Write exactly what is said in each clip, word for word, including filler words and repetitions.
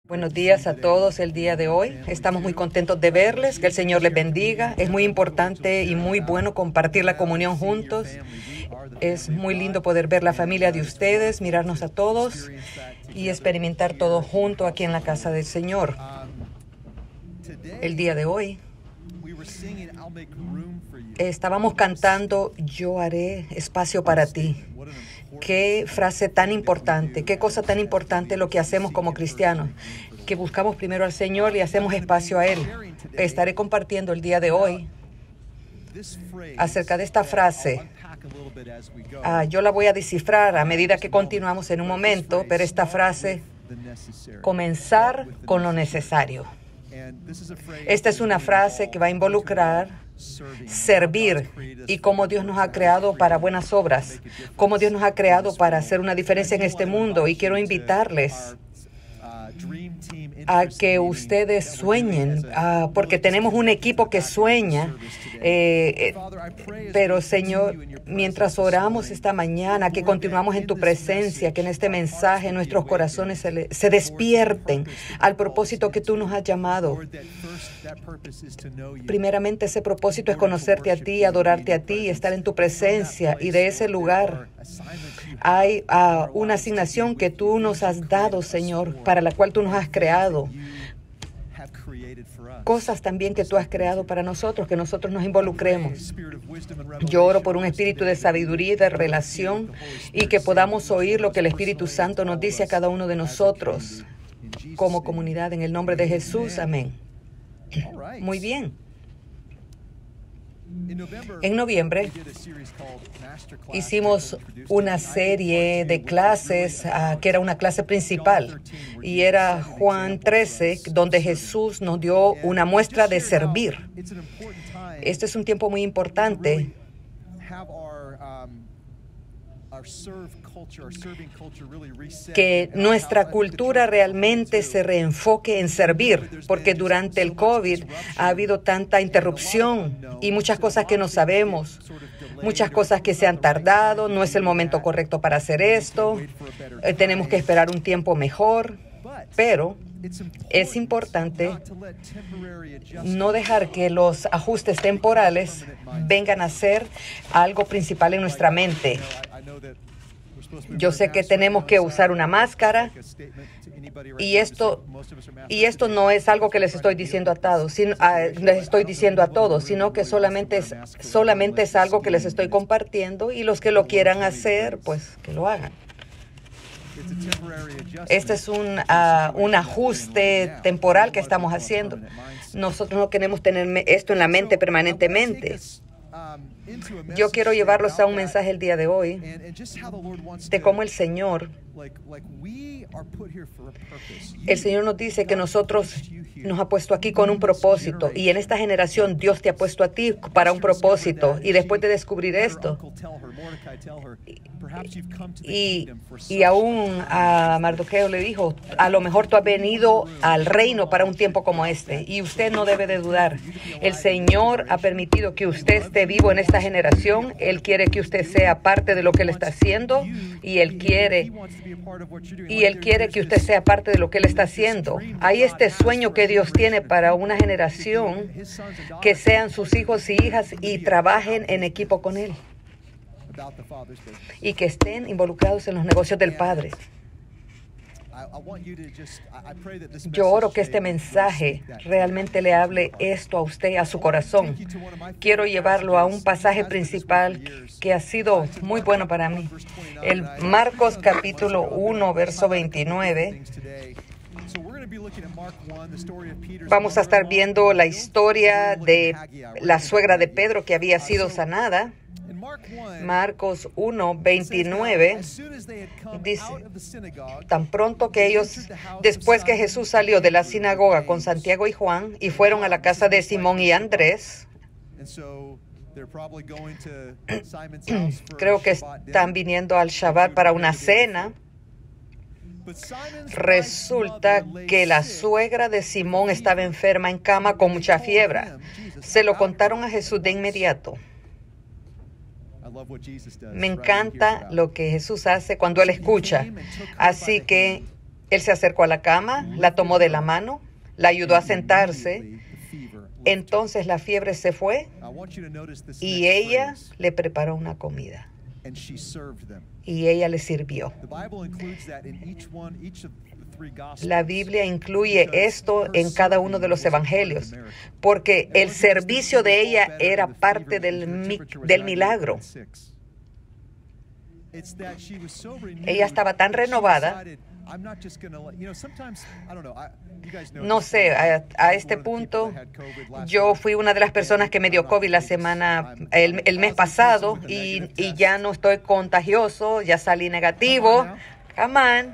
Buenos días a todos el día de hoy. Estamos muy contentos de verles, que el Señor les bendiga. Es muy importante y muy bueno compartir la comunión juntos. Es muy lindo poder ver la familia de ustedes, mirarnos a todos y experimentar todo junto aquí en la casa del Señor. El día de hoy estábamos cantando Yo haré espacio para ti. Qué frase tan importante, qué cosa tan importante lo que hacemos como cristianos, que buscamos primero al Señor y hacemos espacio a Él. Estaré compartiendo el día de hoy acerca de esta frase. Ah, yo la voy a descifrar a medida que continuamos en un momento, pero esta frase, comenzar con lo necesario. Esta es una frase que va a involucrar servir y cómo Dios nos ha creado para buenas obras, cómo Dios nos ha creado para hacer una diferencia en este mundo. Y quiero invitarles a que ustedes sueñen, uh, porque tenemos un equipo que sueña. Eh, eh, pero, Señor, mientras oramos esta mañana, que continuamos en tu presencia, que en este mensaje nuestros corazones se, le, se despierten al propósito que tú nos has llamado. Primeramente, ese propósito es conocerte a ti, adorarte a ti y estar en tu presencia. Y de ese lugar hay uh, una asignación que tú nos has dado, Señor, para la cual tú nos has creado. Cosas también que tú has creado para nosotros, que nosotros nos involucremos. Yo oro por un espíritu de sabiduría y de relación y que podamos oír lo que el Espíritu Santo nos dice a cada uno de nosotros como comunidad. En el nombre de Jesús, amén. Muy bien. En noviembre hicimos una serie de clases uh, que era una clase principal y era Juan trece, donde Jesús nos dio una muestra de servir. Este es un tiempo muy importante que nuestra cultura realmente se reenfoque en servir, porque durante el COVID ha habido tanta interrupción y muchas cosas que no sabemos, muchas cosas que se han tardado, no es el momento correcto para hacer esto, eh, tenemos que esperar un tiempo mejor, pero es importante no dejar que los ajustes temporales vengan a ser algo principal en nuestra mente. Yo sé que tenemos que usar una máscara y esto, y esto no es algo que les estoy diciendo a todos, sino, a, les estoy diciendo a todos, sino que solamente es, solamente es algo que les estoy compartiendo y los que lo quieran hacer, pues que lo hagan. Este es un, uh, un ajuste temporal que estamos haciendo. Nosotros no queremos tener esto en la mente permanentemente. Yo quiero llevarlos a un mensaje el día de hoy de cómo el Señor, el Señor nos dice que nosotros nos ha puesto aquí con un propósito y en esta generación Dios te ha puesto a ti para un propósito. Y después de descubrir esto, y, y aún a Mardoqueo le dijo, a lo mejor tú has venido al reino para un tiempo como este y usted no debe de dudar. El Señor ha permitido que usted esté vivo en esta generación. Él quiere que usted sea parte de lo que Él está haciendo y Él quiere y Él quiere que usted sea parte de lo que Él está haciendo. Hay este sueño que Dios tiene para una generación que sean sus hijos y hijas y trabajen en equipo con Él y que estén involucrados en los negocios del Padre. Yo oro que este mensaje realmente le hable esto a usted, a su corazón. Quiero llevarlo a un pasaje principal que ha sido muy bueno para mí. El Marcos capítulo uno, verso veintinueve. Vamos a estar viendo la historia de la suegra de Pedro que había sido sanada. Marcos uno, veintinueve dice, tan pronto que ellos, después que Jesús salió de la sinagoga con Santiago y Juan y fueron a la casa de Simón y Andrés, creo que están viniendo al Shabbat para una cena. Resulta que la suegra de Simón estaba enferma en cama con mucha fiebre. Se lo contaron a Jesús de inmediato. Me encanta lo que Jesús hace cuando Él escucha. Así que Él se acercó a la cama, la tomó de la mano, la ayudó a sentarse. Entonces la fiebre se fue y ella le preparó una comida. Y ella le sirvió. La Biblia incluye esto en cada uno de los evangelios, porque el servicio de ella era parte del, mi- del milagro. Ella estaba tan renovada. No sé, a, a este punto, yo fui una de las personas que me dio COVID la semana, el, el mes pasado, y, y ya no estoy contagioso, ya salí negativo. Come on.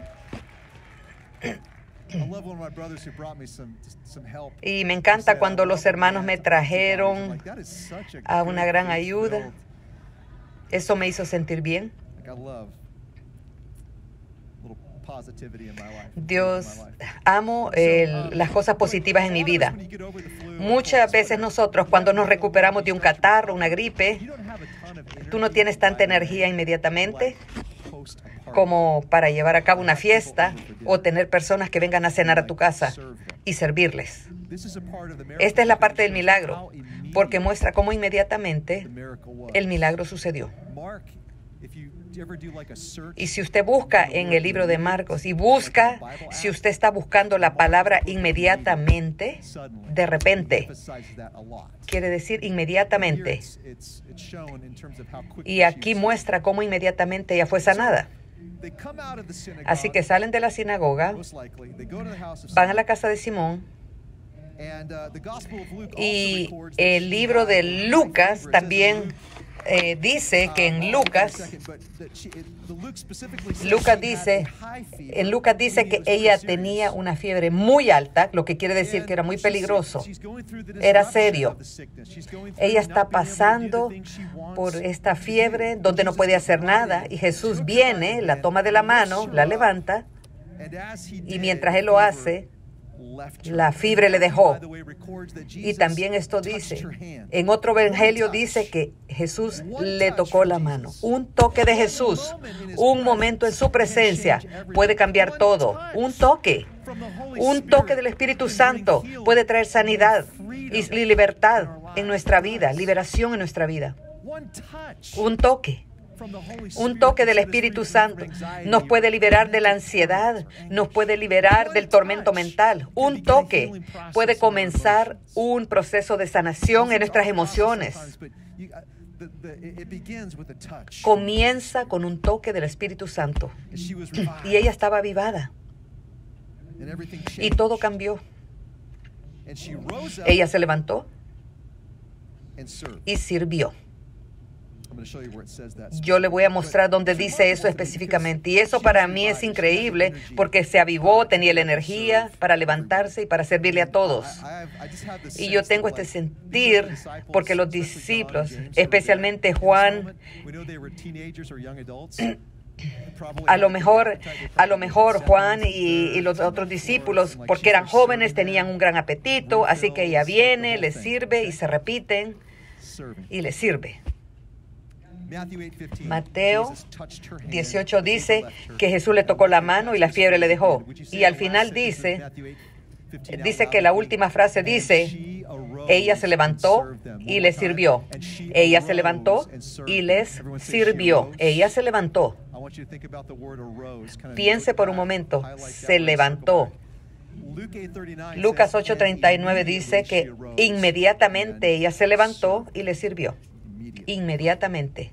Y me encanta cuando los hermanos me trajeron a una gran ayuda. Eso me hizo sentir bien. Dios, amo el, las cosas positivas en mi vida. Muchas veces nosotros, cuando nos recuperamos de un catarro, una gripe, tú no tienes tanta energía inmediatamente como para llevar a cabo una fiesta o tener personas que vengan a cenar a tu casa y servirles. Esta es la parte del milagro, porque muestra cómo inmediatamente el milagro sucedió. Y si usted busca en el libro de Marcos y busca, si usted está buscando la palabra inmediatamente, de repente, quiere decir inmediatamente. Y aquí muestra cómo inmediatamente ella fue sanada. Así que salen de la sinagoga, van a la casa de Simón, y el libro de Lucas también eh, dice que en Lucas, Lucas dice, en Lucas dice que ella tenía una fiebre muy alta, lo que quiere decir que era muy peligroso, era serio. Ella está pasando por esta fiebre donde no puede hacer nada, y Jesús viene, la toma de la mano, la levanta, y mientras Él lo hace, la fiebre le dejó. Y también esto dice, en otro evangelio dice que Jesús le tocó la mano. Un toque de Jesús, un momento en su presencia puede cambiar todo. Un toque, un toque del Espíritu Santo puede traer sanidad y libertad en nuestra vida, liberación en nuestra vida. Un toque. Un toque del Espíritu Santo nos puede liberar de la ansiedad, nos puede liberar del tormento mental. Un toque puede comenzar un proceso de sanación en nuestras emociones. Comienza con un toque del Espíritu Santo. Y ella estaba avivada. Y todo cambió. Ella se levantó y sirvió. Yo le voy a mostrar dónde dice eso específicamente. Y eso para mí es increíble porque se avivó, tenía la energía para levantarse y para servirle a todos. Y yo tengo este sentir porque los discípulos, especialmente Juan, A lo mejor, a lo mejor Juan y, y los otros discípulos, porque eran jóvenes, tenían un gran apetito, así que ella viene, les sirve y se repiten y les sirve. Mateo dieciocho dice que Jesús le tocó la mano y la fiebre le dejó. Y al final dice, dice que la última frase dice, ella se levantó y les sirvió. Ella se levantó y les sirvió. Ella se levantó. Piense por un momento, se levantó. Lucas ocho treinta y nueve dice que inmediatamente ella se levantó y le sirvió. Inmediatamente.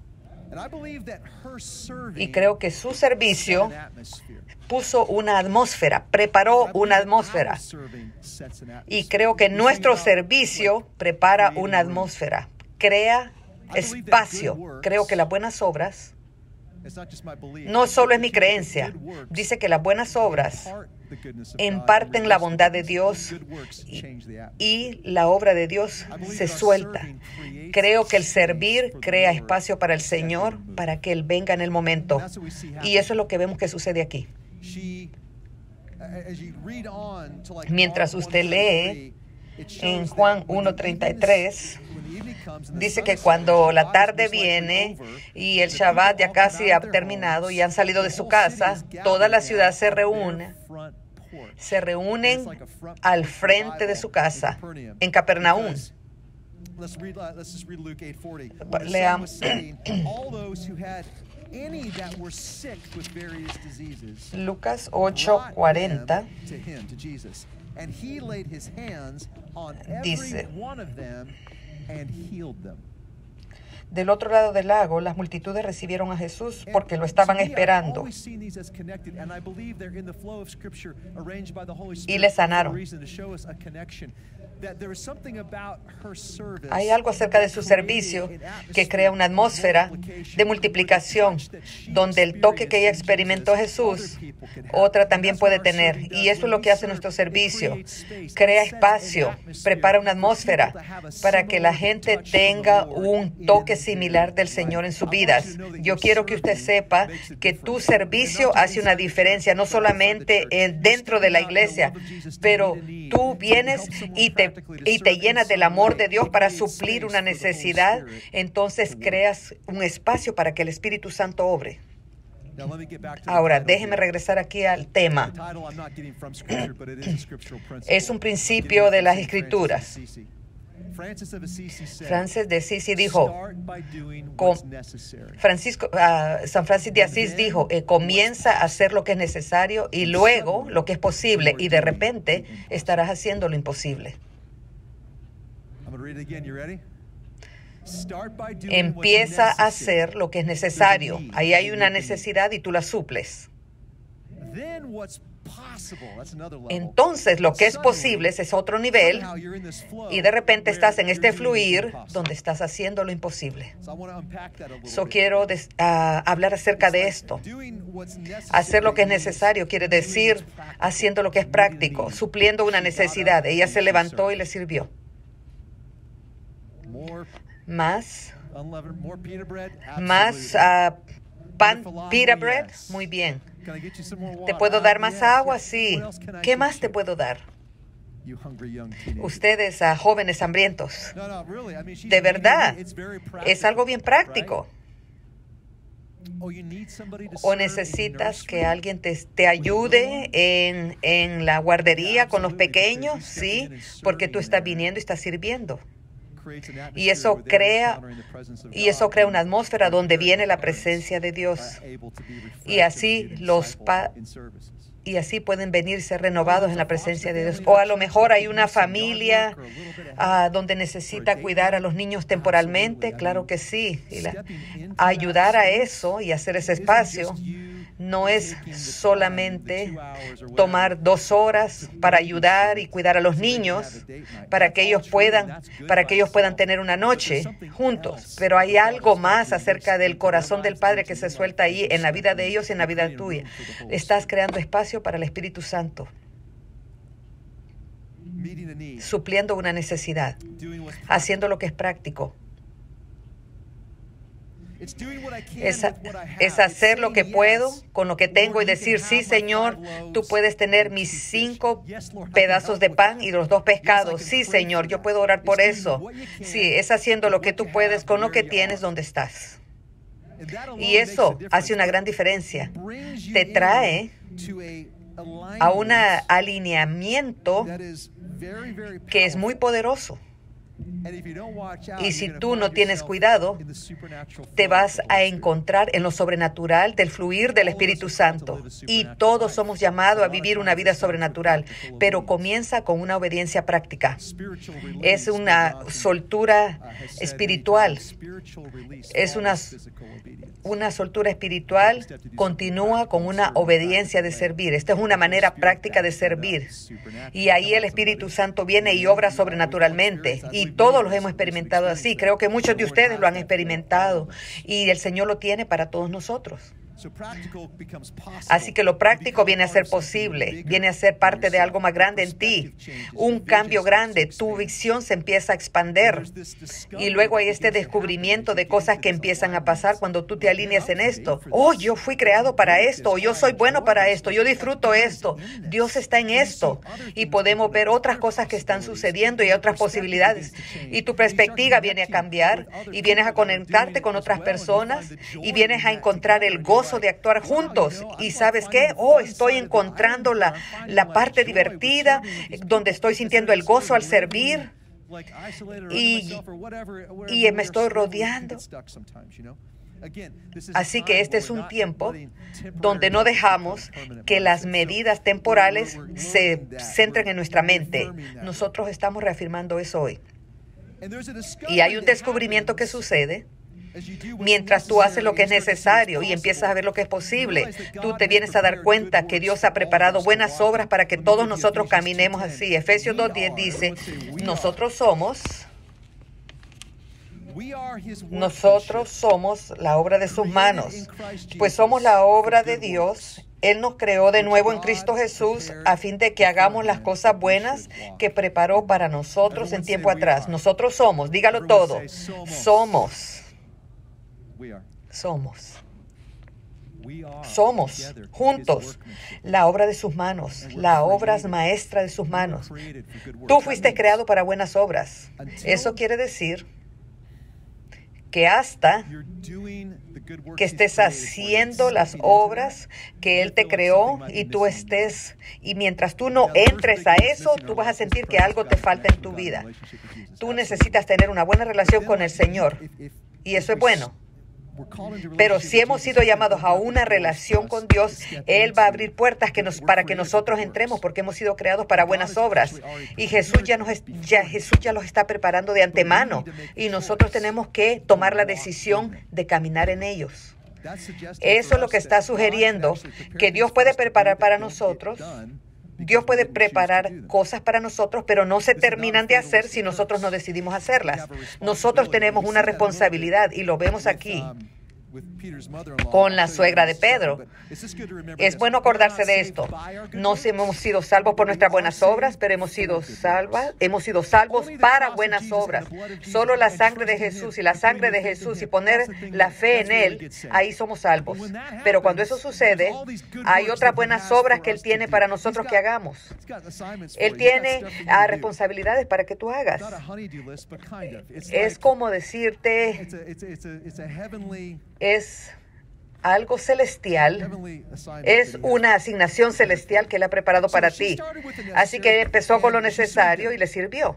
Y creo que su servicio puso una atmósfera, preparó una atmósfera. Y creo que nuestro servicio prepara una atmósfera, crea espacio. Creo que las buenas obras, no solo es mi creencia, dice que las buenas obras imparten la bondad de Dios y, y la obra de Dios se suelta. Creo que el servir crea espacio para el Señor, para que Él venga en el momento. Y eso es lo que vemos que sucede aquí. Mientras usted lee en Juan uno treinta y tres, dice que cuando la tarde viene y el Shabbat ya casi ha terminado y han salido de su casa, toda la ciudad se reúne se reúnen al frente de su casa en Capernaum. Leamos. Lucas ocho cuarenta dice: del otro lado del lago, las multitudes recibieron a Jesús porque lo estaban esperando y le sanaron. Hay algo acerca de su servicio que crea una atmósfera de multiplicación, donde el toque que ella experimentó Jesús, otra también puede tener. Y eso es lo que hace nuestro servicio. Crea espacio, prepara una atmósfera para que la gente tenga un toque similar del Señor en sus vidas. Yo quiero que usted sepa que tu servicio hace una diferencia, no solamente dentro de la iglesia, pero tú vienes y te y te llenas del amor de Dios para suplir una necesidad, entonces creas un espacio para que el Espíritu Santo obre. Ahora, déjeme regresar aquí al tema. Es un principio de las Escrituras. Francis de Assisi dijo, con, Francisco, uh, San Francisco de Asís dijo, eh, comienza a hacer lo que es necesario y luego lo que es posible, y de repente estarás haciendo lo imposible. Empieza a hacer lo que es necesario. Ahí hay una necesidad y tú la suples. Entonces, lo que es posible ese es otro nivel, y de repente estás en este fluir donde estás haciendo lo imposible. So quiero des, uh, hablar acerca de esto. Hacer lo que es necesario quiere decir haciendo lo que es práctico, supliendo una necesidad. Ella se levantó y le sirvió. Más, más uh, pan, pita bread. Muy bien. ¿Te puedo dar más agua? Sí. ¿Qué más te puedo dar? Ustedes, uh, jóvenes hambrientos. De verdad, es algo bien práctico. O necesitas que alguien te, te ayude en, en la guardería con los pequeños, sí, porque tú estás viniendo y estás sirviendo. Y eso crea y eso crea una atmósfera donde viene la presencia de Dios. Y así los pa y así pueden venir y ser renovados en la presencia de Dios. O a lo mejor hay una familia uh, donde necesita cuidar a los niños temporalmente. Claro que sí. Y la, ayudar a eso y hacer ese espacio no es solamente tomar dos horas para ayudar y cuidar a los niños para que ellos puedan, para que ellos puedan tener una noche juntos. Pero hay algo más acerca del corazón del Padre que se suelta ahí en la vida de ellos y en la vida tuya. Estás creando espacio para el Espíritu Santo, supliendo una necesidad, haciendo lo que es práctico. Es, es hacer lo que puedo con lo que tengo y decir, sí, Señor, tú puedes tener mis cinco pedazos de pan y los dos pescados. Sí, Señor, yo puedo orar por eso. Sí, es haciendo lo que tú puedes con lo que tienes donde estás. Y eso hace una gran diferencia. Te trae a un alineamiento que es muy poderoso. Y si tú no tienes cuidado, te vas a encontrar en lo sobrenatural del fluir del Espíritu Santo. Y todos somos llamados a vivir una vida sobrenatural, pero comienza con una obediencia práctica. Es una soltura espiritual. Es una, una soltura espiritual. Continúa con una obediencia de servir. Esta es una manera práctica de servir. Y ahí el Espíritu Santo viene y obra sobrenaturalmente. Y todos los hemos experimentado así. Creo que muchos de ustedes lo han experimentado y el Señor lo tiene para todos nosotros. Así que lo práctico viene a ser posible, viene a ser parte de algo más grande en ti, un cambio grande. Tu visión se empieza a expandir y luego hay este descubrimiento de cosas que empiezan a pasar cuando tú te alineas en esto. Oh, yo fui creado para esto, yo soy bueno para esto, yo disfruto esto, Dios está en esto, y podemos ver otras cosas que están sucediendo y otras posibilidades, y tu perspectiva viene a cambiar y vienes a conectarte con otras personas y vienes a encontrar el gozo gozo de actuar juntos. ¿Y sabes qué? Oh, estoy encontrando la, la parte divertida, donde estoy sintiendo el gozo al servir. Y, y me estoy rodeando. Así que este es un tiempo donde no dejamos que las medidas temporales se centren en nuestra mente. Nosotros estamos reafirmando eso hoy. Y hay un descubrimiento que sucede mientras tú haces lo que es necesario y empiezas a ver lo que es posible. Tú te vienes a dar cuenta que Dios ha preparado buenas obras para que todos nosotros caminemos así. Efesios dos diez dice, nosotros somos... Nosotros somos la obra de sus manos, pues somos la obra de Dios. Él nos creó de nuevo en Cristo Jesús a fin de que hagamos las cosas buenas que preparó para nosotros en tiempo atrás. Nosotros somos, dígalo todo, somos, somos, somos juntos la obra de sus manos, la obra maestra de sus manos. Tú fuiste creado para buenas obras. Eso quiere decir que hasta que estés haciendo las obras que Él te creó y tú estés, y mientras tú no entres a eso, tú vas a sentir que algo te falta en tu vida. Tú necesitas tener una buena relación con el Señor, y eso es bueno. Pero si hemos sido llamados a una relación con Dios, Él va a abrir puertas que nos, para que nosotros entremos, porque hemos sido creados para buenas obras. Y Jesús ya, nos, ya, Jesús ya los está preparando de antemano. Y nosotros tenemos que tomar la decisión de caminar en ellos. Eso es lo que está sugiriendo, que Dios puede preparar para nosotros. Dios puede preparar cosas para nosotros, pero no se terminan de hacer si nosotros no decidimos hacerlas. Nosotros tenemos una responsabilidad y lo vemos aquí con la suegra de Pedro. Es bueno acordarse de esto. No hemos sido salvos por nuestras buenas obras, pero hemos sido salvas, hemos sido salvos para buenas obras. Solo la sangre de Jesús y la sangre de Jesús y poner la fe en Él, ahí somos salvos. Pero cuando eso sucede, hay otras buenas obras que Él tiene para nosotros que hagamos. Él tiene uh, responsabilidades para que tú hagas. Es como decirte... Es algo celestial, es una asignación celestial que Él ha preparado para ti. Así que Él empezó con lo necesario y le sirvió.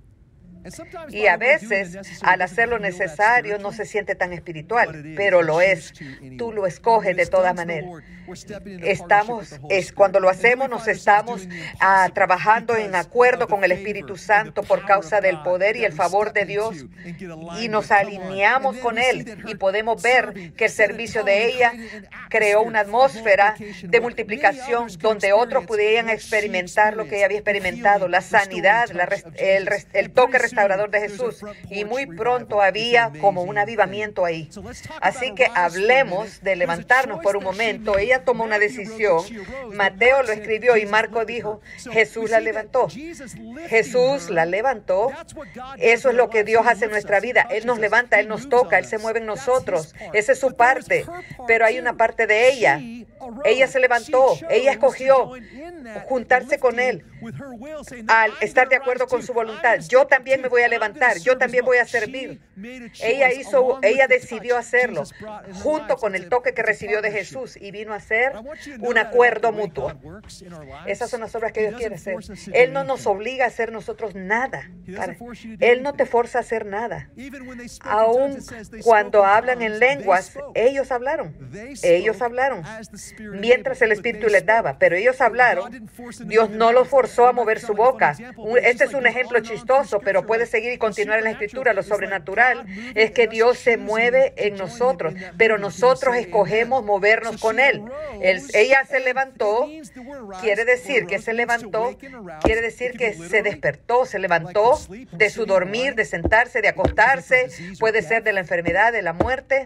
Y a veces, al hacer lo necesario, no se siente tan espiritual, pero lo es. Tú lo escoges de todas maneras. Estamos, es cuando lo hacemos, nos estamos ah, trabajando en acuerdo con el Espíritu Santo por causa del poder y el favor de Dios, y nos alineamos con Él y podemos ver que el servicio de ella creó una atmósfera de multiplicación donde otros pudieran experimentar lo que ella había experimentado, la sanidad, la, el, el toque restaurador de Jesús, y muy pronto había como un avivamiento ahí. Así que hablemos de levantarnos por un momento. Ella tomó una decisión. Mateo lo escribió y Marco dijo, Jesús la levantó. Jesús la levantó. Eso es lo que Dios hace en nuestra vida. Él nos levanta, Él nos toca, Él se mueve en nosotros. Esa es su parte. Pero hay una parte de ella. Ella se levantó. Ella escogió juntarse con Él al estar de acuerdo con su voluntad. Yo también me voy a levantar. Yo también voy a servir. Ella hizo, ella decidió hacerlo junto con el toque que recibió de Jesús y vino a hacer un acuerdo mutuo. Esas son las obras que Dios quiere hacer. Él no nos obliga a hacer nosotros nada. Él no te forza a hacer nada. Aún cuando hablan en lenguas, ellos hablaron. Ellos hablaron mientras el Espíritu les daba, pero ellos hablaron. Dios no los forzó a mover su boca. Este es un ejemplo chistoso, pero puede seguir y continuar en la Escritura. Lo sobrenatural es que Dios se mueve en nosotros, pero nosotros escogemos movernos con Él. Él ella se levantó, quiere decir que se levantó, quiere decir que se despertó, se levantó de su dormir, de sentarse, de acostarse, puede ser de la enfermedad, de la muerte.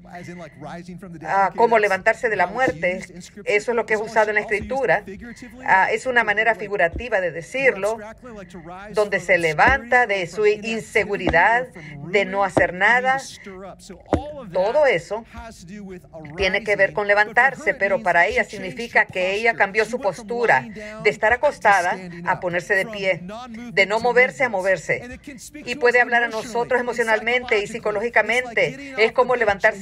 Ah, como levantarse de la muerte. Eso es lo que es usado en la Escritura. Ah, es una manera figurativa de decirlo, donde se levanta de su inseguridad, de no hacer nada. Todo eso tiene que ver con levantarse, pero para ella significa que ella cambió su postura de estar acostada a ponerse de pie, de no moverse a moverse. Y puede hablar a nosotros emocionalmente y psicológicamente. Es como levantarse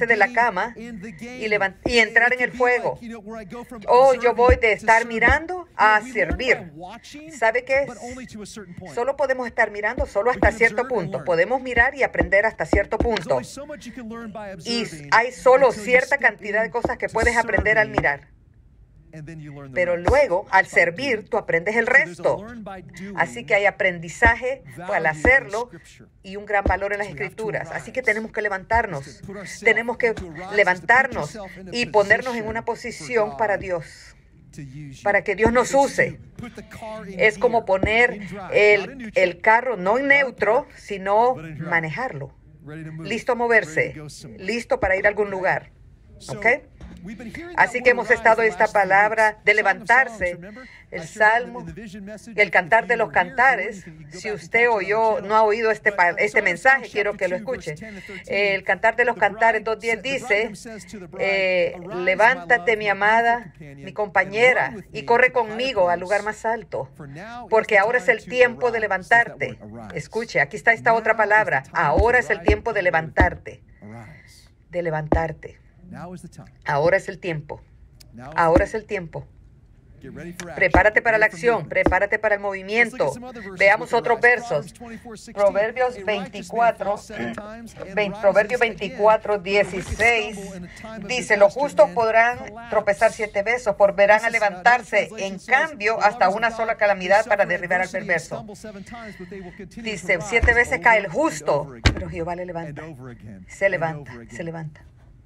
de la cama y, levant- y entrar en el fuego. O yo voy de estar mirando a servir. ¿Sabe qué es? Solo podemos estar mirando solo hasta cierto punto. Podemos mirar y aprender hasta cierto punto. Y hay solo cierta cantidad de cosas que puedes aprender al mirar. Pero luego, al servir, tú aprendes el resto. Así que hay aprendizaje al hacerlo y un gran valor en las Escrituras. Así que tenemos que levantarnos. Tenemos que levantarnos y ponernos en una posición para Dios, para que Dios nos use. Es como poner el, el carro no en neutro, sino manejarlo. Listo a moverse, listo para ir a algún lugar. ¿Ok? Así que hemos estado esta palabra de levantarse, el salmo, el cantar de los cantares. Si usted oyó, no ha oído este, este mensaje, quiero que lo escuche. El cantar de los cantares dos diez dice, eh, levántate mi amada, mi compañera, y corre conmigo al lugar más alto, porque ahora es el tiempo de levantarte. Escuche, aquí está esta otra palabra. Ahora es el tiempo de levantarte, de levantarte. Ahora es el tiempo. Ahora es el tiempo. Prepárate para la acción, prepárate para el movimiento. Veamos otros versos. Proverbios veinticuatro, Proverbios veinticuatro, dieciséis dice, los justos podrán tropezar siete veces, volverán a levantarse, en cambio, hasta una sola calamidad para derribar al perverso. Dice, siete veces cae el justo, pero Jehová le levanta. Se levanta, se levanta.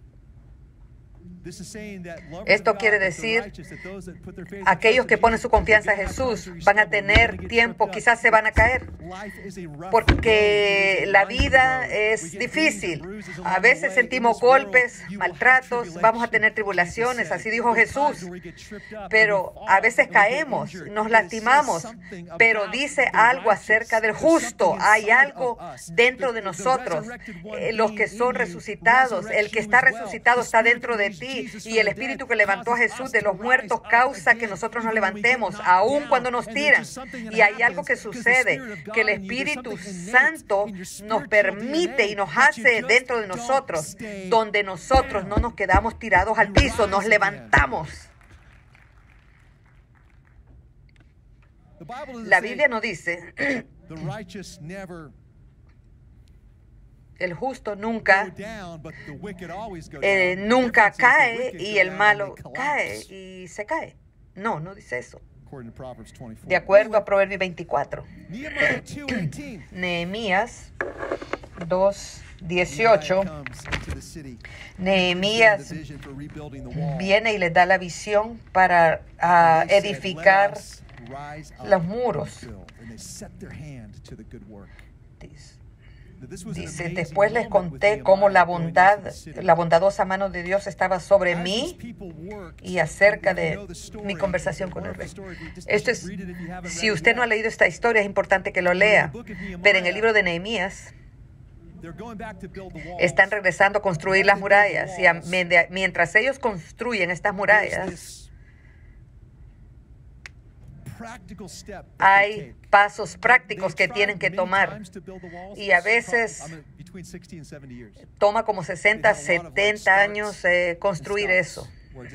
Esto quiere decir, aquellos que ponen su confianza en Jesús van a tener tiempo, quizás se van a caer, porque la vida es difícil. A veces sentimos golpes, maltratos, vamos a tener tribulaciones, así dijo Jesús. Pero a veces caemos, nos lastimamos, pero dice algo acerca del justo. Hay algo dentro de nosotros, eh, los que son resucitados, el que está resucitado está dentro de ti. Y el Espíritu que levantó a Jesús de los muertos causa que nosotros nos levantemos, aun cuando nos tiran. Y hay algo que sucede, que el Espíritu Santo nos permite y nos hace dentro de nosotros, donde nosotros no nos quedamos tirados al piso, nos levantamos. La Biblia nos dice, el justo nunca, eh, nunca cae y el malo cae y se cae. No, no dice eso. De acuerdo a Proverbios veinticuatro. Nehemías dos dieciocho. Nehemías viene y les da la visión para uh, edificar los muros. Dice, después les conté cómo la bondad, la bondadosa mano de Dios estaba sobre mí y acerca de mi conversación con el rey. Esto es, si usted no ha leído esta historia, es importante que lo lea. Pero en el libro de Nehemías, están regresando a construir las murallas. Y a, mientras ellos construyen estas murallas, hay pasos prácticos que tienen que tomar, y a veces toma como sesenta, setenta años eh, construir eso.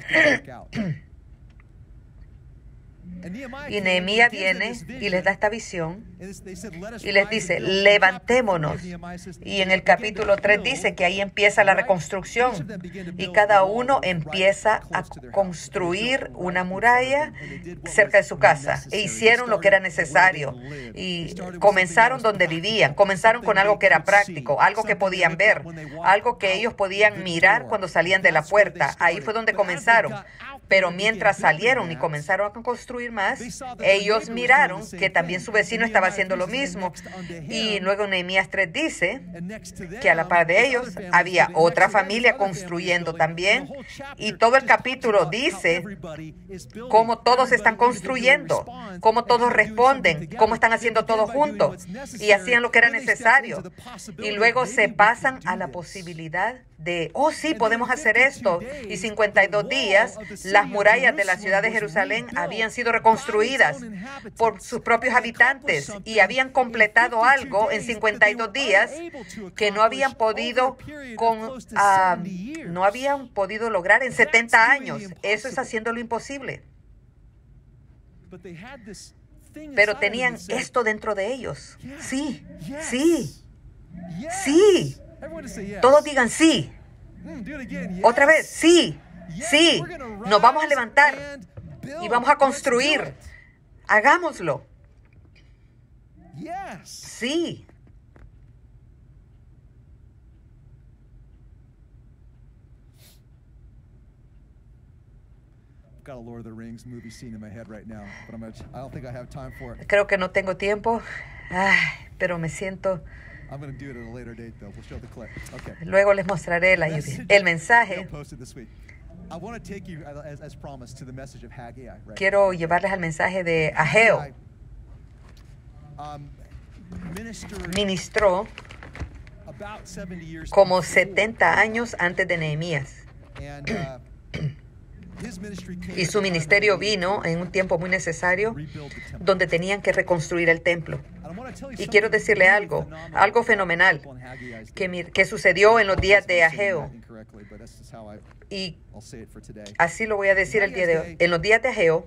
Y Nehemías viene y les da esta visión y les dice, levantémonos. Y en el capítulo tres dice que ahí empieza la reconstrucción y cada uno empieza a construir una muralla cerca de su casa. E hicieron lo que era necesario y comenzaron donde vivían. Comenzaron con algo que era práctico, algo que podían ver, algo que ellos podían mirar cuando salían de la puerta. Ahí fue donde comenzaron. Pero mientras salieron y comenzaron a construir más, ellos miraron que también su vecino estaba haciendo lo mismo. Y luego Nehemías tres dice que a la par de ellos había otra familia construyendo también. Y todo el capítulo dice cómo todos están construyendo, cómo todos responden, cómo están haciendo todo juntos. Y hacían lo que era necesario. Y luego se pasan a la posibilidad de, oh sí, podemos hacer esto. Y cincuenta y dos días, las murallas de la ciudad de Jerusalén habían sido reconstruidas por sus propios habitantes y habían completado algo en cincuenta y dos días que no habían podido, con, uh, no habían podido lograr en setenta años. Eso es haciendo lo imposible. Pero tenían esto dentro de ellos. Sí, sí, sí. Todos digan sí. Otra vez, sí, sí. Nos vamos a levantar y vamos a construir. Hagámoslo. Sí. Creo que no tengo tiempo, Ay, pero me siento... Luego les mostraré la, el mensaje. Quiero llevarles al mensaje de Ageo. Ministró como setenta años antes de Nehemías. Y su ministerio vino en un tiempo muy necesario donde tenían que reconstruir el templo. Y quiero decirle algo, algo fenomenal que, que sucedió en los días de Ageo. Y así lo voy a decir el día de hoy. En los días de Ageo,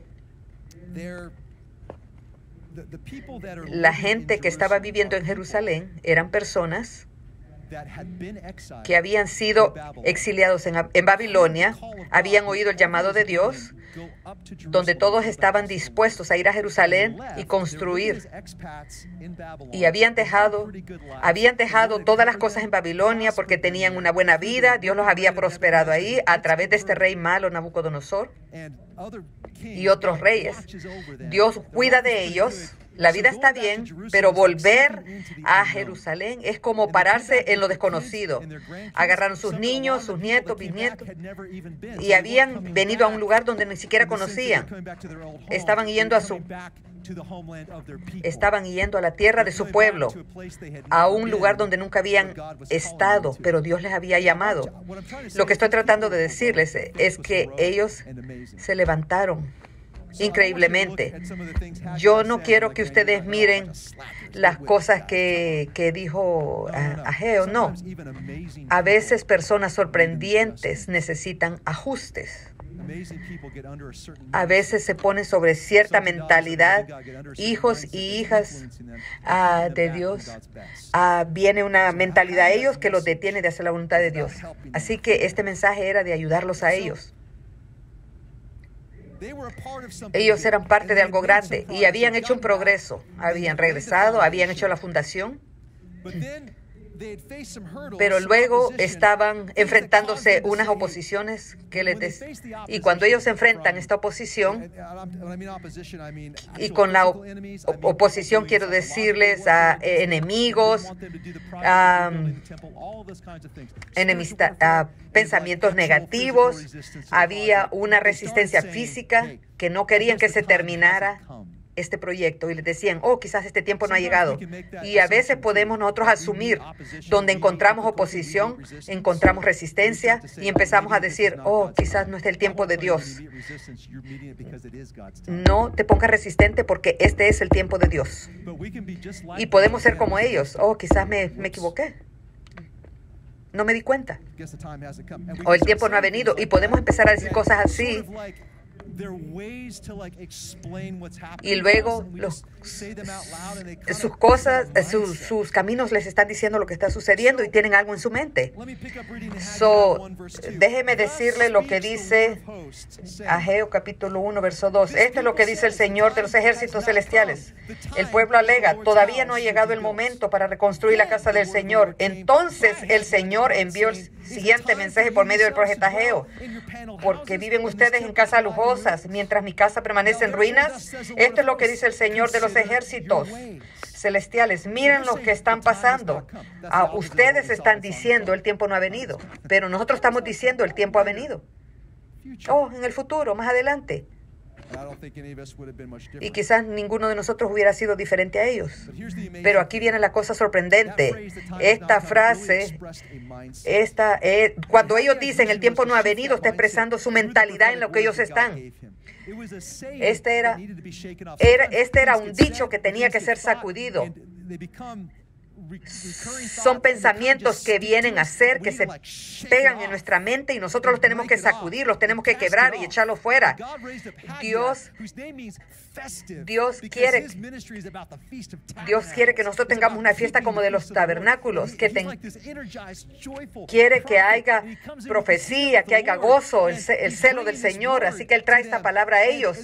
la gente que estaba viviendo en Jerusalén eran personas que habían sido exiliados en, en Babilonia, habían oído el llamado de Dios, donde todos estaban dispuestos a ir a Jerusalén y construir. Y habían dejado, habían dejado todas las cosas en Babilonia porque tenían una buena vida. Dios los había prosperado ahí a través de este rey malo, Nabucodonosor, y otros reyes. Dios cuida de ellos. La vida está bien, pero volver a Jerusalén es como pararse en lo desconocido. Agarraron sus niños, sus nietos, bisnietos, y habían venido a un lugar donde ni siquiera conocían. Estaban yendo a su, estaban yendo a la tierra de su pueblo, a un lugar donde nunca habían estado, pero Dios les había llamado. Lo que estoy tratando de decirles es que ellos se levantaron increíblemente. Yo no quiero que ustedes miren las cosas que, que dijo Ageo, no. A veces personas sorprendentes necesitan ajustes. A veces se pone sobre cierta mentalidad, hijos y hijas uh, de Dios. Uh, viene una mentalidad a ellos que los detiene de hacer la voluntad de Dios. Así que este mensaje era de ayudarlos a ellos. Ellos eran parte de algo grande y habían hecho un progreso. Habían regresado, habían hecho la fundación. Pero luego estaban enfrentándose unas oposiciones que les des... y cuando ellos enfrentan esta oposición, y con la op oposición quiero decirles a enemigos, a, enemista, a pensamientos negativos, había una resistencia física que no querían que se terminara este proyecto y les decían, oh, quizás este tiempo no ha llegado. Y a veces podemos nosotros asumir, donde encontramos oposición, encontramos resistencia y empezamos a decir, oh, quizás no es el tiempo de Dios. No te pongas resistente porque este es el tiempo de Dios. Y podemos ser como ellos, oh, quizás me, me equivoqué. No me di cuenta. O el tiempo no ha venido. Y podemos empezar a decir cosas así. Y luego los, sus cosas, sus, sus caminos les están diciendo lo que está sucediendo y tienen algo en su mente. So, déjeme decirle lo que dice Ageo capítulo uno, verso dos. Esto es lo que dice el Señor de los ejércitos celestiales. El pueblo alega, todavía no ha llegado el momento para reconstruir la casa del Señor. Entonces el Señor envió el siguiente mensaje por medio del profeta Ageo. Porque viven ustedes en casas lujosas, mientras mi casa permanece en ruinas. Esto es lo que dice el Señor de los ejércitos celestiales. Miren lo que están pasando. Ah, ustedes están diciendo el tiempo no ha venido, pero nosotros estamos diciendo el tiempo ha venido. Oh, en el futuro, más adelante. Y quizás ninguno de nosotros hubiera sido diferente a ellos. Pero aquí viene la cosa sorprendente. Esta frase, esta, eh, cuando ellos dicen el tiempo no ha venido, está expresando su mentalidad en lo que ellos están. Este era, era, este era un dicho que tenía que ser sacudido. Son pensamientos que vienen a ser, que se pegan en nuestra mente y nosotros los tenemos que sacudir, los tenemos que quebrar y echarlos fuera. Dios, Dios quiere, Dios quiere que nosotros tengamos una fiesta como de los tabernáculos, que ten, quiere que haya profecía, que haya gozo, el, el celo del Señor. Así que Él trae esta palabra a ellos.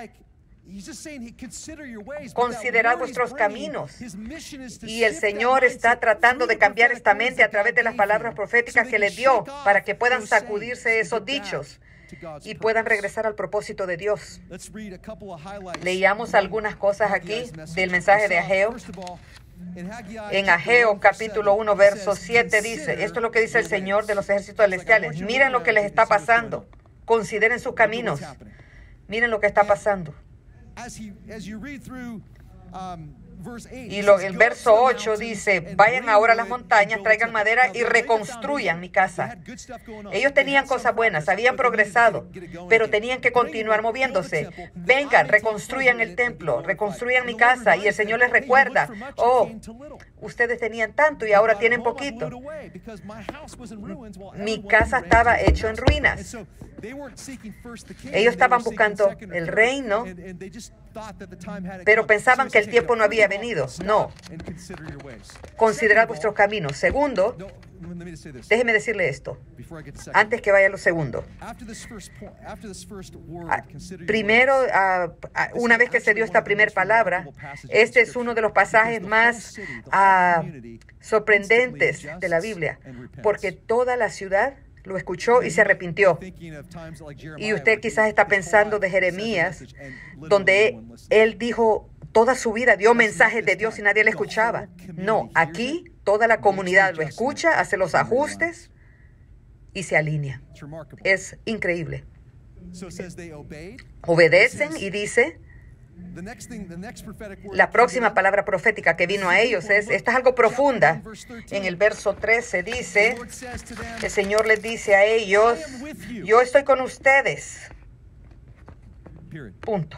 Considerad vuestros caminos. Y el Señor está tratando de cambiar esta mente a través de las palabras proféticas que les dio para que puedan sacudirse esos dichos y puedan regresar al propósito de Dios. Leíamos algunas cosas aquí del mensaje de Ageo. En Ageo capítulo uno, verso siete dice, esto es lo que dice el Señor de los ejércitos celestiales. Miren lo que les está pasando. Consideren sus caminos. Miren lo que está pasando. Y lo, el verso ocho dice, vayan ahora a las montañas, traigan madera y reconstruyan mi casa. Ellos tenían cosas buenas, habían progresado, pero tenían que continuar moviéndose. Vengan, reconstruyan el templo, reconstruyan mi casa. Y el Señor les recuerda, oh, ustedes tenían tanto y ahora tienen poquito. Mi casa estaba hecha en ruinas. Ellos estaban buscando el reino, pero pensaban que el tiempo no había venido. No. Considerad vuestros caminos. Segundo, déjeme decirle esto, antes que vaya a lo segundo. Primero, una vez que se dio esta primera palabra, este es uno de los pasajes más uh, sorprendentes de la Biblia, porque toda la ciudad lo escuchó y se arrepintió. Y usted quizás está pensando de Jeremías, donde él dijo toda su vida, dio mensajes de Dios y nadie le escuchaba. No, aquí toda la comunidad lo escucha, hace los ajustes y se alinea. Es increíble. Obedecen y dice, la próxima palabra profética que vino a ellos es, esta es algo profunda. En el verso trece dice, el Señor les dice a ellos, yo estoy con ustedes. Punto.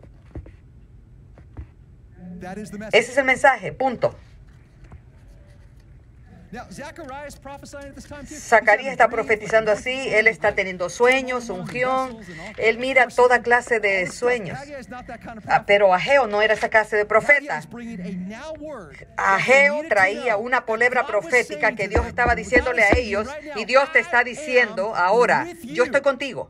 Ese es el mensaje, punto. Zacarías está profetizando así, él está teniendo sueños, unción, él mira toda clase de sueños. Ah, pero Ageo no era esa clase de profeta. Ageo traía una palabra profética que Dios estaba diciéndole a ellos, y Dios te está diciendo ahora, yo estoy contigo.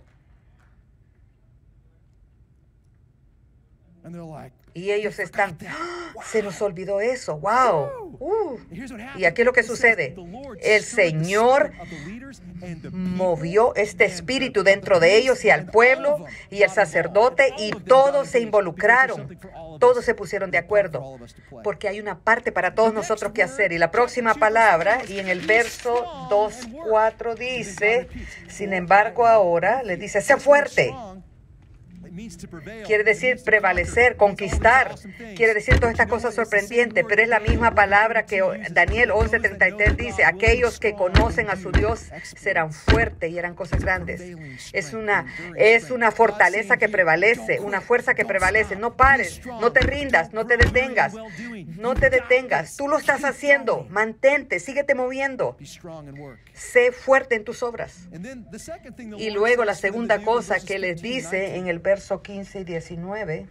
Y ellos están, ¡ah! Se nos olvidó eso, wow. Uh. Y aquí es lo que sucede. El Señor movió este espíritu dentro de ellos y al pueblo y al sacerdote, y todos se involucraron. Todos se pusieron de acuerdo, porque hay una parte para todos nosotros que hacer. Y la próxima palabra, y en el verso dos, cuatro dice, sin embargo ahora, les dice, sé fuerte. Quiere decir prevalecer, conquistar. Quiere decir todas estas cosas sorprendentes, pero es la misma palabra que Daniel once treinta y tres dice, aquellos que conocen a su Dios serán fuertes y harán cosas grandes. Es una, es una fortaleza que prevalece, una fuerza que prevalece. No pares, no te rindas, no te detengas, no te detengas. Tú lo estás haciendo, mantente, síguete moviendo. Sé fuerte en tus obras. Y luego la segunda cosa que les dice en el verso quince y diecinueve.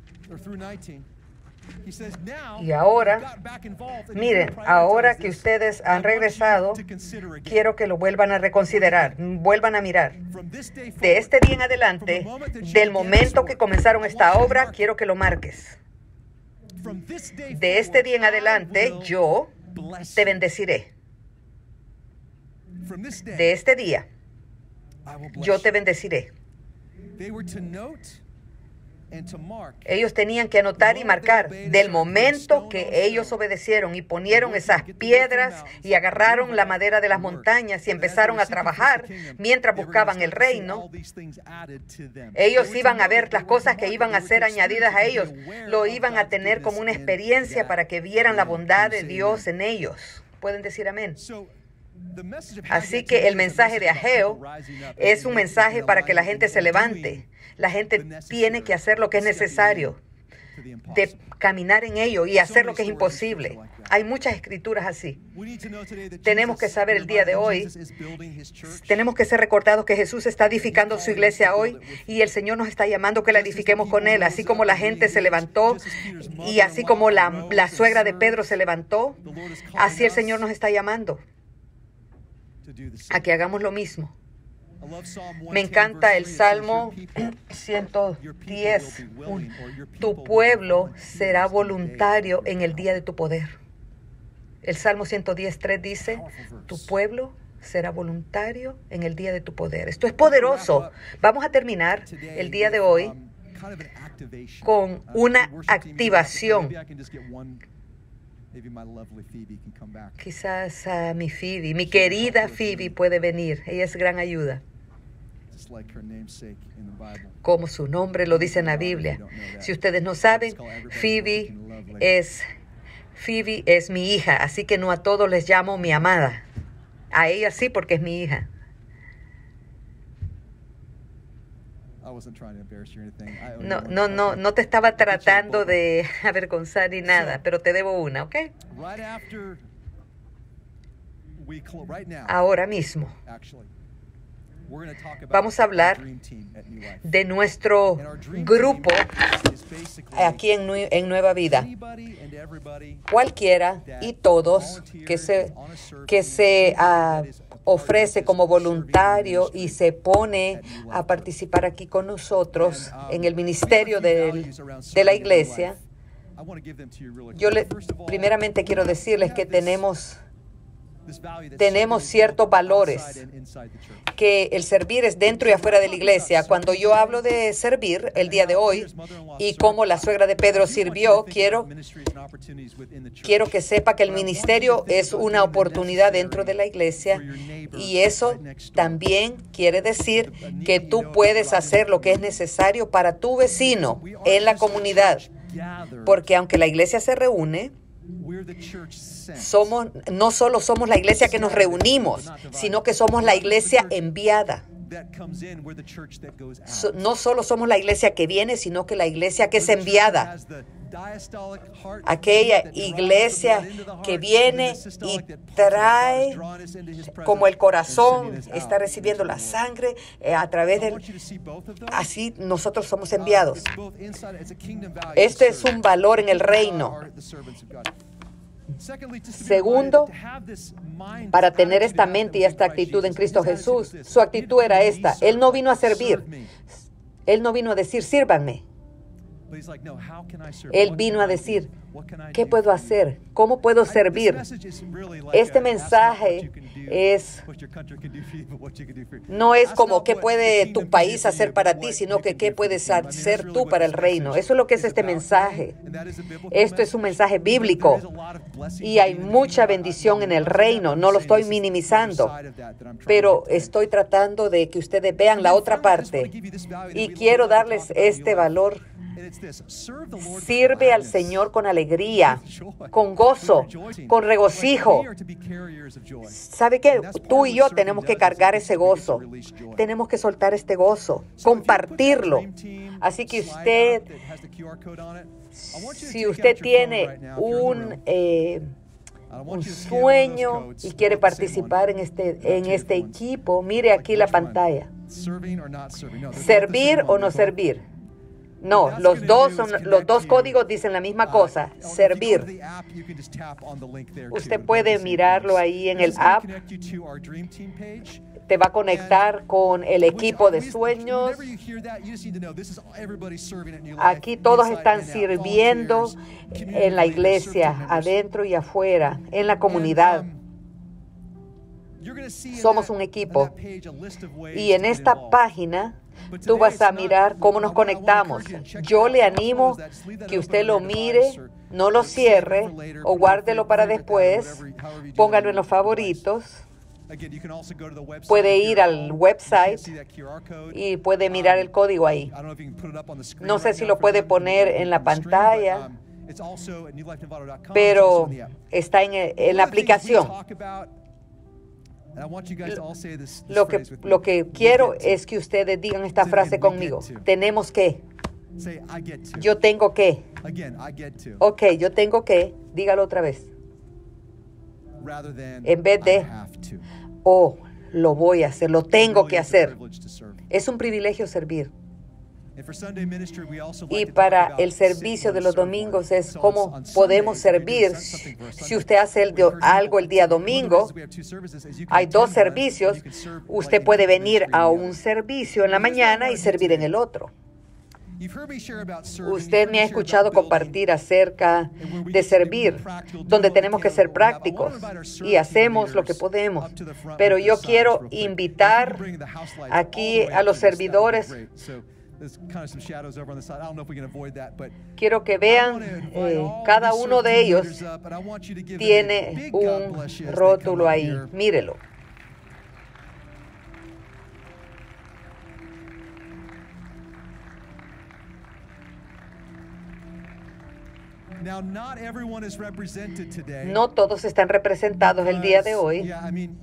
Y ahora, miren, ahora que ustedes han regresado, quiero que lo vuelvan a reconsiderar, vuelvan a mirar. De este día en adelante, del momento que comenzaron esta obra, quiero que lo marques. De este día en adelante, yo te bendeciré. De este día, yo te bendeciré. Ellos tenían que anotar y marcar del momento que ellos obedecieron y ponieron esas piedras y agarraron la madera de las montañas y empezaron a trabajar mientras buscaban el reino. Ellos iban a ver las cosas que iban a ser añadidas a ellos. Lo iban a tener como una experiencia para que vieran la bondad de Dios en ellos. ¿Pueden decir amén? Así que el mensaje de Ageo es un mensaje para que la gente se levante. La gente tiene que hacer lo que es necesario, de caminar en ello y hacer lo que es imposible. Hay muchas escrituras así. Tenemos que saber el día de hoy, tenemos que ser recordados que Jesús está edificando su iglesia hoy y el Señor nos está llamando que la edifiquemos con Él. Así como la gente se levantó y así como la, la suegra de Pedro se levantó, así el Señor nos está llamando a que hagamos lo mismo. Me encanta el Salmo ciento diez. Tu pueblo será voluntario en el día de tu poder. El Salmo ciento diez, tres dice, tu pueblo será voluntario en el día de tu poder. Esto es poderoso. Vamos a terminar el día de hoy con una activación. Quizás uh, mi Phoebe, mi querida Phoebe puede venir. Ella es gran ayuda. Como su nombre lo dice en la Biblia. Si ustedes no saben, Phoebe es, Phoebe es mi hija, así que no a todos les llamo mi amada. A ella sí, porque es mi hija. No, no, no, no te estaba tratando de avergonzar ni nada, pero te debo una, ¿ok? Ahora mismo vamos a hablar de nuestro grupo aquí en, en Nueva Vida. Cualquiera y todos que se, que se uh, ofrece como voluntario y se pone a participar aquí con nosotros en el ministerio de, de la iglesia. Yo le, primeramente quiero decirles que tenemos Tenemos ciertos valores, que el servir es dentro y afuera de la iglesia. Cuando yo hablo de servir el día de hoy y cómo la suegra de Pedro sirvió, quiero, quiero que sepa que el ministerio es una oportunidad dentro de la iglesia y eso también quiere decir que tú puedes hacer lo que es necesario para tu vecino en la comunidad. Porque aunque la iglesia se reúne, Somos, no solo somos la iglesia que nos reunimos, sino que somos la iglesia enviada. So, no solo somos la iglesia que viene, sino que la iglesia que es enviada. Aquella iglesia que viene y trae, como el corazón está recibiendo la sangre eh, a través del... Así nosotros somos enviados. Este es un valor en el reino. Segundo, para tener esta mente y esta actitud en Cristo Jesús, su actitud era esta. Él no vino a servir. Él no vino a decir, sírvanme. Él vino a decir, ¿qué puedo hacer? ¿Cómo puedo servir? Este mensaje es, no es como qué puede tu país hacer para ti, sino que qué puedes hacer tú para el reino. Eso es lo que es este mensaje. Esto es un mensaje bíblico y hay mucha bendición en el reino. No lo estoy minimizando, pero estoy tratando de que ustedes vean la otra parte y quiero darles este valor. Sirve al Señor con alegría, con gozo, con regocijo. ¿Sabe qué? Tú y yo tenemos que cargar ese gozo. Tenemos que soltar este gozo, compartirlo. Así que usted, si usted tiene un, eh, un sueño y quiere participar en este, en este equipo, mire aquí la pantalla. ¿Servir o no servir? No, los dos, son, los dos códigos dicen la misma cosa, servir. Usted puede mirarlo ahí en el app. Te va a conectar con el equipo de sueños. Aquí todos están sirviendo en la iglesia, adentro y afuera, en la comunidad. Somos un equipo. Y en esta página tú vas a mirar cómo nos conectamos. Yo le animo que usted lo mire, no lo cierre o guárdelo para después, póngalo en los favoritos. Puede ir al website y puede mirar el código ahí. No sé si lo puede poner en la pantalla, pero está en, en la aplicación. Lo que, lo que quiero es que ustedes digan esta frase conmigo. Tenemos que. Yo tengo que. Ok, yo tengo que. Dígalo otra vez. En vez de, oh, lo voy a hacer, lo tengo que hacer. Es un privilegio servir. Y para el servicio de los domingos es cómo podemos servir. Si usted hace el, algo el día domingo, hay dos servicios. Usted puede venir a un servicio en la mañana y servir en el otro. Usted me ha escuchado compartir acerca de servir, donde tenemos que ser prácticos y hacemos lo que podemos. Pero yo quiero invitar aquí a los servidores. Quiero que vean, eh, cada uno de ellos tiene un rótulo ahí. Mírelo. No todos están representados el día de hoy.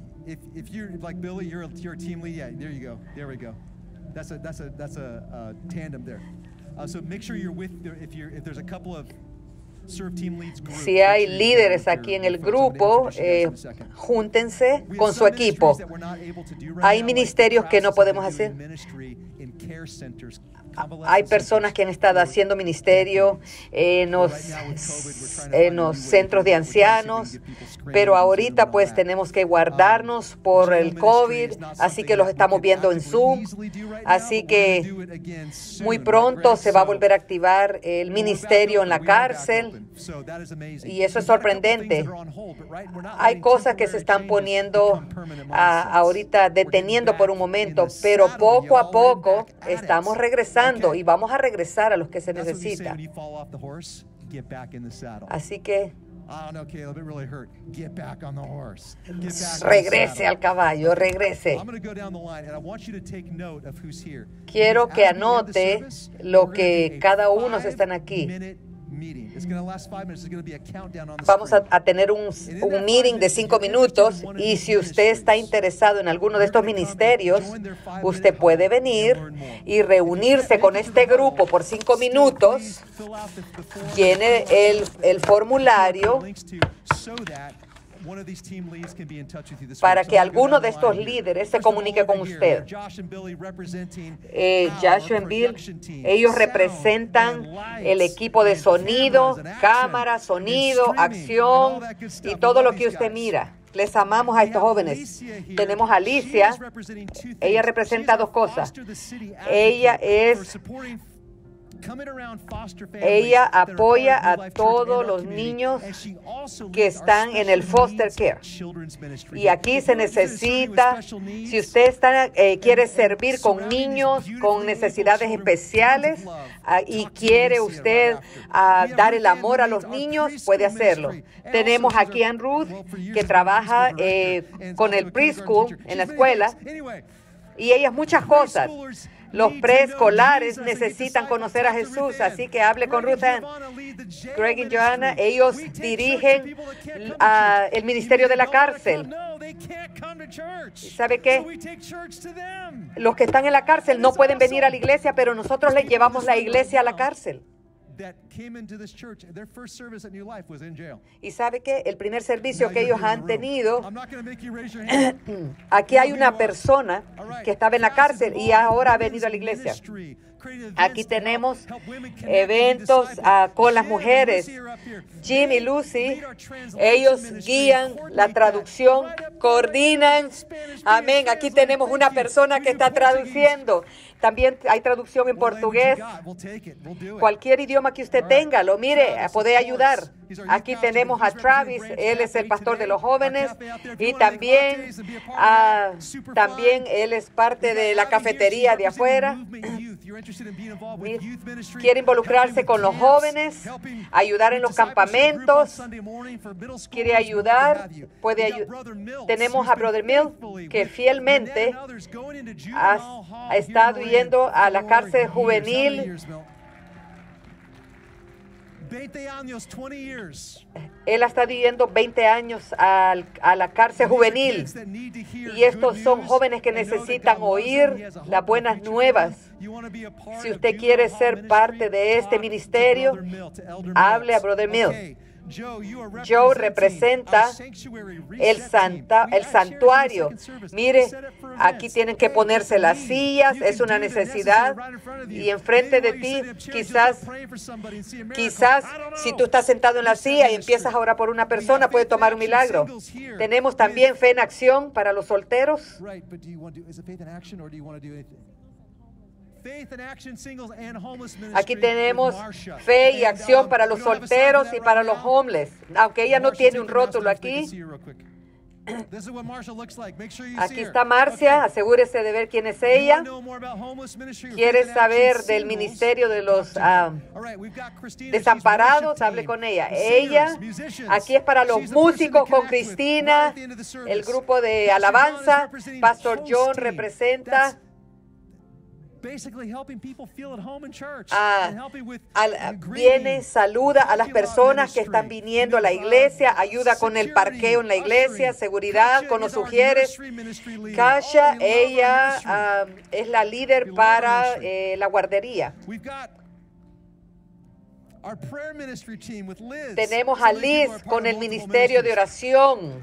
That's a that's a that's a uh, tandem there. Uh, so make sure you're with the, if you're if there's a couple of serve team leads groups. Si hay líderes aquí en el grupo, eh, júntense con su equipo. Hay ministerios que no podemos hacer. Hay personas que han estado haciendo ministerio en los, en los centros de ancianos, pero ahorita pues tenemos que guardarnos por el COVID, así que los estamos viendo en Zoom. Así que muy pronto se va a volver a activar el ministerio en la cárcel, y eso es sorprendente. Hay cosas que se están poniendo a, ahorita deteniendo por un momento, pero poco a poco estamos regresando. Y vamos a regresar a los que se necesita. Así que regrese al caballo, regrese. Quiero que anote lo que cada uno están aquí. Vamos a, a tener un, un meeting de cinco minutos, y si usted está interesado en alguno de estos ministerios, usted puede venir y reunirse con este grupo por cinco minutos, llene el, el formulario para que alguno de estos líderes se comunique con usted. Eh, Joshua y Bill, ellos representan el equipo de sonido, cámara, sonido, acción y todo lo que usted mira. Les amamos a estos jóvenes. Tenemos a Alicia. Ella representa dos cosas. Ella es... Ella apoya a todos los niños que están en el foster care. Y aquí se necesita, si usted está, eh, quiere servir con niños con necesidades especiales uh, y quiere usted uh, dar el amor a los niños, puede hacerlo. Tenemos aquí a Ann Ruth, que trabaja eh, con el preschool en la escuela, y ellas muchas cosas. Los preescolares necesitan conocer a Jesús, así que hable con Ruth Ann. Greg y Joanna, ellos dirigen uh, el ministerio de la cárcel. ¿Sabe qué? Los que están en la cárcel no pueden venir a la iglesia, pero nosotros les llevamos la iglesia a la cárcel. Y sabe que el primer servicio que ellos han tenido, aquí hay una persona que estaba en la cárcel y ahora ha venido a la iglesia. Aquí tenemos eventos uh, con las mujeres. Jim y Lucy, ellos guían la traducción, coordinan. Amén. Aquí tenemos una persona que está traduciendo. También hay traducción en portugués. Cualquier idioma que usted tenga, lo mire, puede ayudar. Aquí tenemos a Travis, él es el pastor de los jóvenes y también, uh, también él es parte de la cafetería de afuera. Quiere involucrarse con los jóvenes, ayudar en los campamentos, quiere ayudar, puede ayudar. Tenemos a Brother Mill, que fielmente ha, ha estado yendo a la cárcel juvenil. Él ha estado yendo veinte años a, a la cárcel juvenil. Y estos son jóvenes que necesitan oír las buenas nuevas. Si usted quiere ser parte de este ministerio, hable a Brother Mill. Joe representa el, santa, el santuario. Mire, aquí tienen que ponerse las sillas, es una necesidad. Y enfrente de ti, quizás, quizás, si tú estás sentado en la silla y empiezas a orar por una persona, puede tomar un milagro. Tenemos también fe en acción para los solteros. Aquí tenemos fe y acción para los solteros y para los homeless. Aunque ella no tiene un rótulo aquí. Aquí está Marcia, asegúrese de ver quién es ella. ¿Quiere saber del ministerio de los uh, desamparados? Hable con ella. Ella, aquí es para los músicos con Cristina, el grupo de alabanza. Pastor John representa Ah, al, viene, saluda a las personas que están viniendo a la iglesia, ayuda con el parqueo en la iglesia, seguridad con los sugieres. Kasha, ella um, es la líder para eh, la guardería. Tenemos a Liz con el ministerio de oración,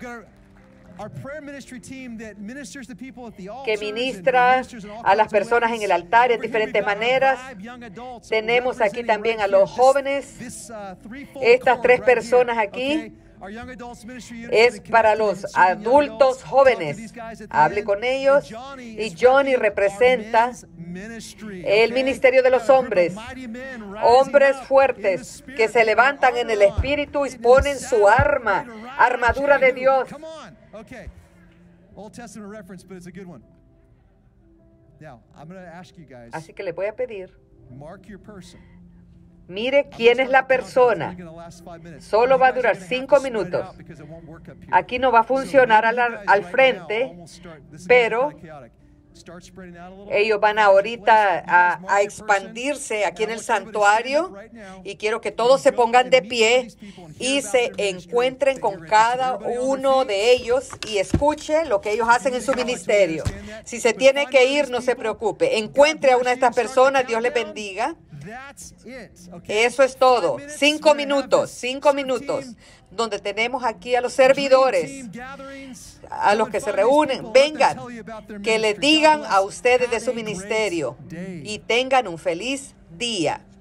que ministra a las personas en el altar en diferentes maneras. Tenemos aquí también a los jóvenes. Estas tres personas aquí es para los adultos jóvenes. Hable con ellos. Y Johnny representa el ministerio de los hombres. Hombres fuertes que se levantan en el espíritu y ponen su arma, armadura de Dios. Okay, Old Testament reference, but it's a good one. Now, I'm going to ask you guys. Así que le voy a pedir. Mark your person. Mire quién es la persona. Solo va a durar cinco minutos. Aquí no va a funcionar al, al frente, pero ellos van ahorita a, a expandirse aquí en el santuario y quiero que todos se pongan de pie y se encuentren con cada uno de ellos y escuche lo que ellos hacen en su ministerio. Si se tiene que ir, no se preocupe. Encuentre a una de estas personas, Dios le bendiga. Eso es todo. Cinco minutos, cinco minutos, donde tenemos aquí a los servidores, a los que se reúnen. Vengan, que les digan a ustedes de su ministerio y tengan un feliz día.